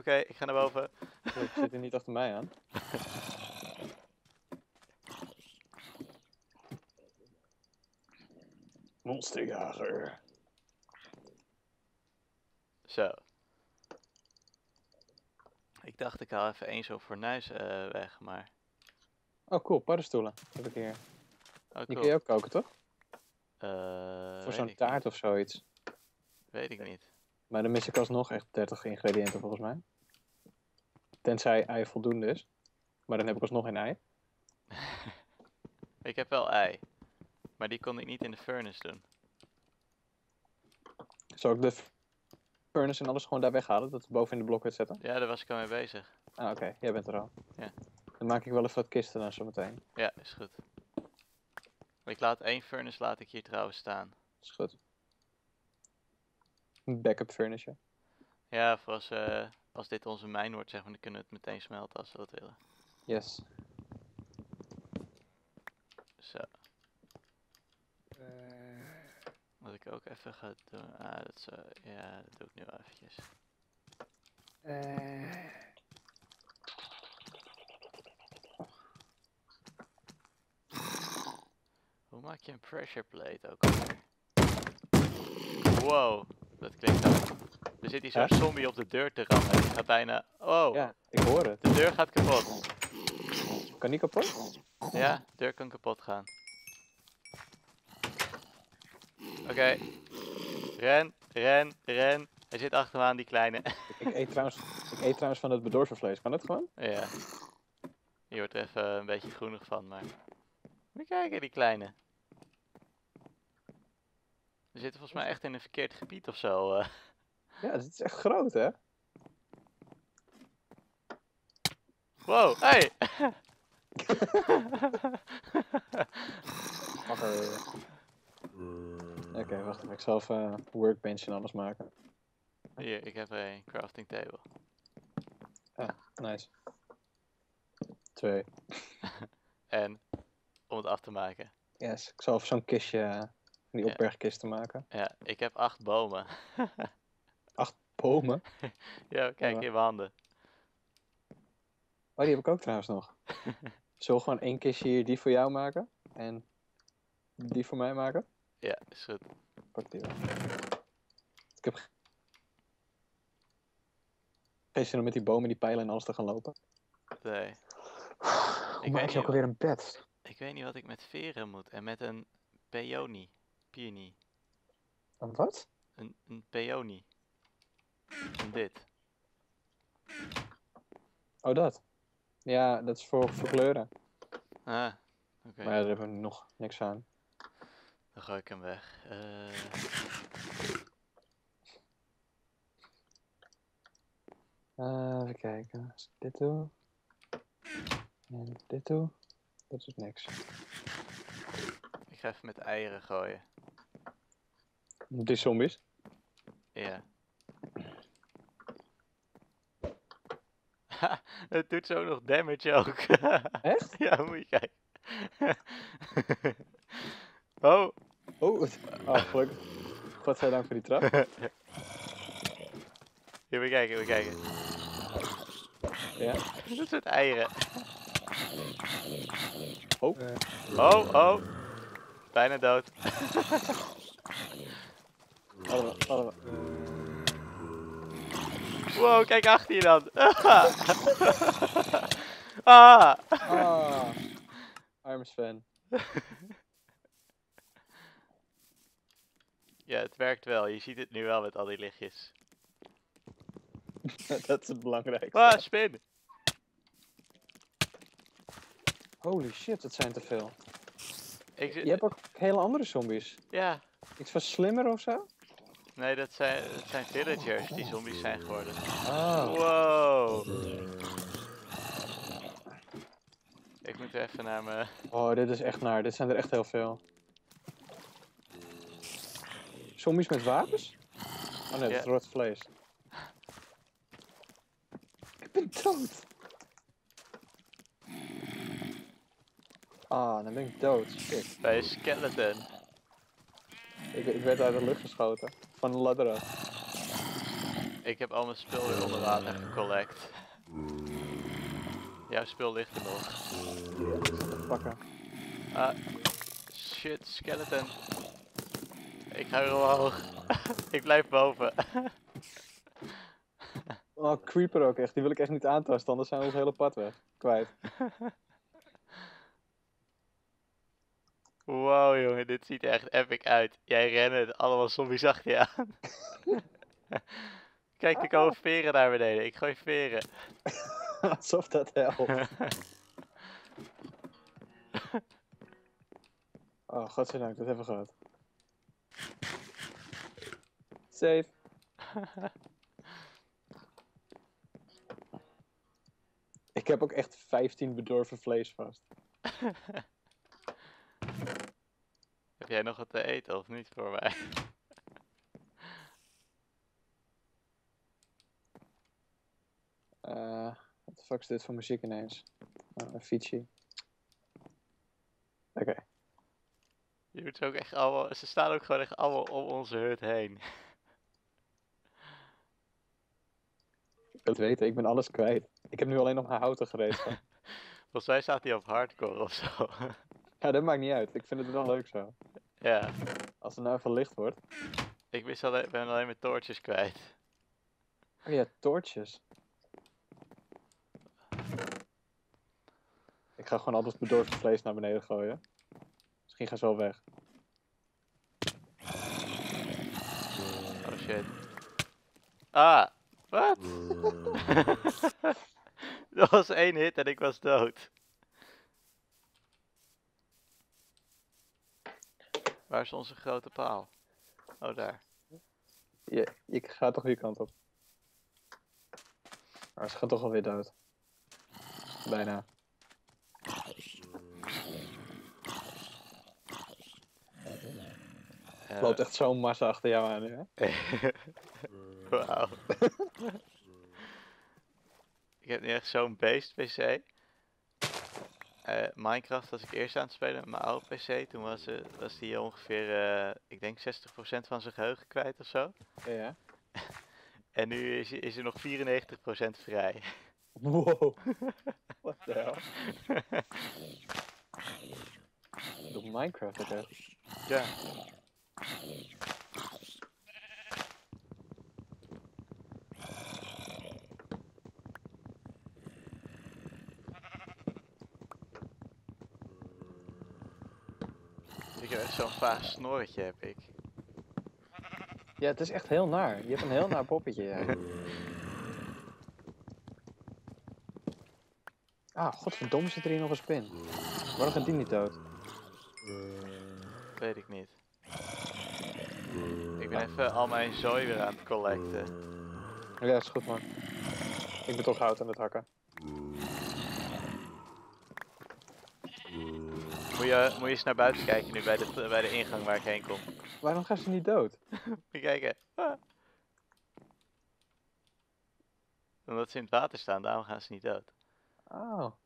Oké, ik ga naar boven. Ik zit er niet achter mij aan. Monsterjager. Zo. Ik dacht ik haal even één zo'n fornuis weg, maar... Oh cool, paddenstoelen. Heb ik hier. Oh, Die cool. kun je ook koken, toch? Voor Weet zo'n ik taart niet. of zoiets. Weet ik niet. Maar dan mis ik alsnog echt 30 ingrediënten volgens mij. Tenzij ei voldoende is. Maar dan heb ik alsnog geen ei. Ik heb wel ei. Maar die kon ik niet in de furnace doen. Zal ik de furnace en alles gewoon daar weghalen? Dat we boven in de blokhut zetten? Ja, daar was ik al mee bezig. Ah oké, jij bent er al. Ja. Dan maak ik wel even wat kisten dan zometeen. Ja, is goed. Ik laat één furnace laat ik hier trouwens staan. Is goed. Een backup furnace. Ja, voor als dit onze mijn wordt, zeg maar, dan kunnen we het meteen smelten als we dat willen. Yes. Zo. Wat ik ook even ga doen. Ja, dat doe ik nu wel eventjes. Hoe maak je een pressure plate ook alweer? Wow, dat klinkt ook. Er zit hier zo'n zombie op de deur te rammen. Die gaat bijna... Oh, Ja, ik hoor het. de deur gaat kapot. Kan niet kapot? Ja, de deur kan kapot gaan. Oké. Ren, ren, ren. Hij zit achter me aan, die kleine. Ik eet trouwens van het bedorven Kan dat gewoon? Ja. Je wordt er even een beetje groenig van, maar... Moet je kijken, die kleine. We zitten volgens mij echt in een verkeerd gebied of zo. Ja, het is echt groot, hè? Wow, hey! Oké, wacht even. Ik zal even workbench en alles maken. Hier, ik heb er een crafting table. Ah, nice. 2. En, om het af te maken. Yes, ik zal even zo'n kistje, die Ja. opbergkisten maken. Ja, ik heb 8 bomen. 8 bomen? Ja, kijk, in mijn handen. Oh, die heb ik ook trouwens nog. Zullen we gewoon 1 kistje hier die voor jou maken? En die voor mij maken? Ja, is goed. Pak die wel. Ik heb geen zin om met die bomen, die pijlen en alles te gaan lopen. Nee. Hoe maak je ook alweer een bed? Ik weet niet wat ik met veren moet. En met een peony. Peony. Een wat? Een peony. En dit. Oh, dat. Ja, dat is voor kleuren. Ah, oké. Maar ja, daar hebben we nog niks aan. Dan gooi ik hem weg. Even kijken. Als ik dit doe. En dit doe. Dat is niks. Ik ga even met eieren gooien. Die zombies. Ja. Het doet zo nog damage ook. Echt? Ja, moet je kijken. Oh. Oh, gelukkig. Godzijdank voor die trap. Hier, moet je kijken, moet je kijken. Ja. Dat soort eieren. Oh. Oh. Bijna dood. Allemaal. Wow, kijk achter je dan. Ah. Arme Sven. Ja, het werkt wel. Je ziet het nu wel met al die lichtjes. Dat is het belangrijkste. Ah, spin. Holy shit, dat zijn te veel. Je hebt ook hele andere zombies. Ja. Iets van slimmer of zo? Nee, dat zijn villagers die zombies zijn geworden. Oh. Wow. Ik moet even naar me... Oh, dit is echt naar. Dit zijn er echt heel veel. Zombies met wapens? Oh nee, dat is rot vlees. Ik ben dood. Ah, dan ben ik dood. Shit. Bij een skeleton. Ik werd uit de lucht geschoten. Van een ladder af. Ik heb al mijn spul weer onder water gecollect. Jouw spul ligt er nog. Ja, ik zit te pakken. Ah, shit, skeleton. Ik ga weer omhoog. Ik blijf boven. Oh, creeper ook echt. Die wil ik echt niet aantasten, anders zijn we ons hele pad weg. Kwijt. Wow jongen, dit ziet er echt epic uit. Jij rennen, allemaal zombies achter je aan. Kijk, er komen veren naar beneden. Ik gooi veren. Alsof dat helpt. Oh, godzijdank, dat hebben we gehad. Safe. Ik heb ook echt 15 bedorven vlees vast. Heb jij nog wat te eten of niet voor mij? Wat de fuck is dit voor muziek ineens? Een fietsje. Oké. Je moet ook echt allemaal, ze staan ook gewoon echt allemaal om onze hut heen. Ik wil het weten, ik ben alles kwijt. Ik heb nu alleen nog mijn houten gereedschap. Volgens mij staat hij op hardcore of zo. Ja, dat maakt niet uit. Ik vind het wel leuk zo. Ja, Als het nou even licht wordt. ik ben alleen mijn toortjes kwijt. Oh ja, toortjes. Ik ga gewoon al dat bedorven vlees naar beneden gooien. Misschien gaan ze wel weg. Oh shit. Ah, wat? Dat was 1 hit en ik was dood. Waar is onze grote paal? Oh, daar. Ik ga toch die kant op. Maar ze gaan toch alweer dood. Bijna. Er loopt echt zo'n massa achter jou aan nu, hè? Wauw. Ik heb nu echt zo'n beest PC. Minecraft was ik eerst aan het spelen met mijn oude PC. Toen was die ongeveer, ik denk 60% van zijn geheugen kwijt of zo. Ja. En nu is er nog 94% vrij. Wow. What the hell? Door Minecraft ook echt. Ja. Ik heb echt zo'n vaag snorretje heb ik. Ja, het is echt heel naar. Je hebt een heel naar poppetje, ja. Ah, godverdomme zit er hier nog een spin. Waarom gaat die niet dood? Weet ik niet. Ik ben even al mijn zooi weer aan het collecten. Ja, is goed man. Ik ben toch hout aan het hakken. Moet je eens naar buiten kijken nu bij de ingang waar ik heen kom. Waarom gaan ze niet dood? Moet je kijken. Ah. Omdat ze in het water staan, daarom gaan ze niet dood. Oh.